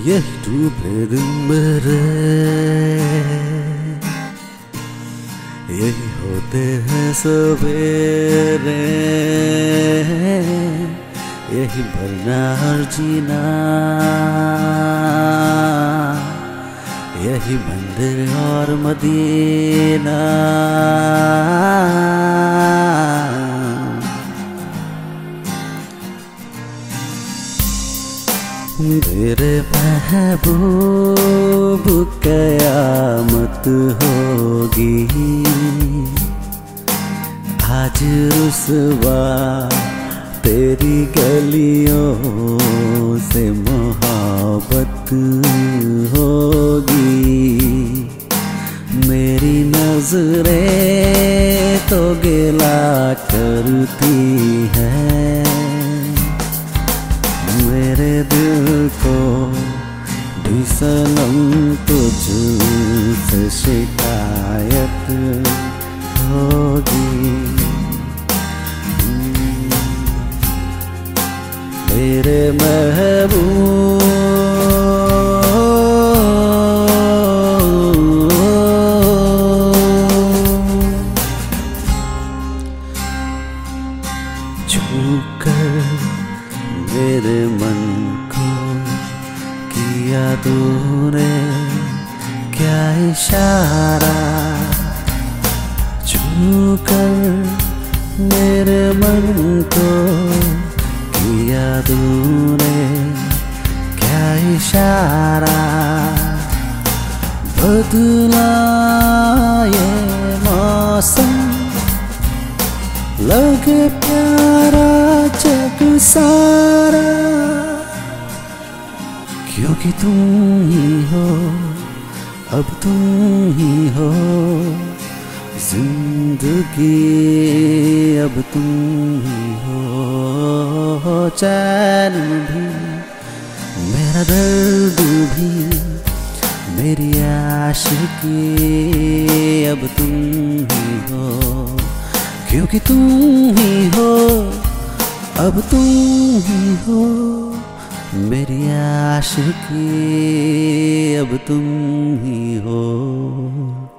यही डूबे दिन मेरे, यही होते हैं सवेरे, यही भरना और जीना, यही मंदिर और मदीना। मेरे महबूब कयामत होगी, आज रुसवा तेरी गलियों से मोहब्बत होगी। मेरी नजरें तो गिला करती हैं, मेरे दिल को भी सनम तुझसे शिकायत होगी। मेरे महबूब छूकर मेरे मन को किया तूने क्या इशारा, छूकर मेरे मन को किया तूने क्या इशारा। बदला ये मौसम लगे प्यारा जग सारा, क्योंकि तुम ही हो, अब तुम ही हो जिंदगी, अब तुम ही हो चैन भी, मेरा दर्द भी, मेरी आशिकी, अब तुम ही हो, क्योंकि तुम ही हो, अब तुम ही हो मेरी आशिकी, अब तुम ही हो।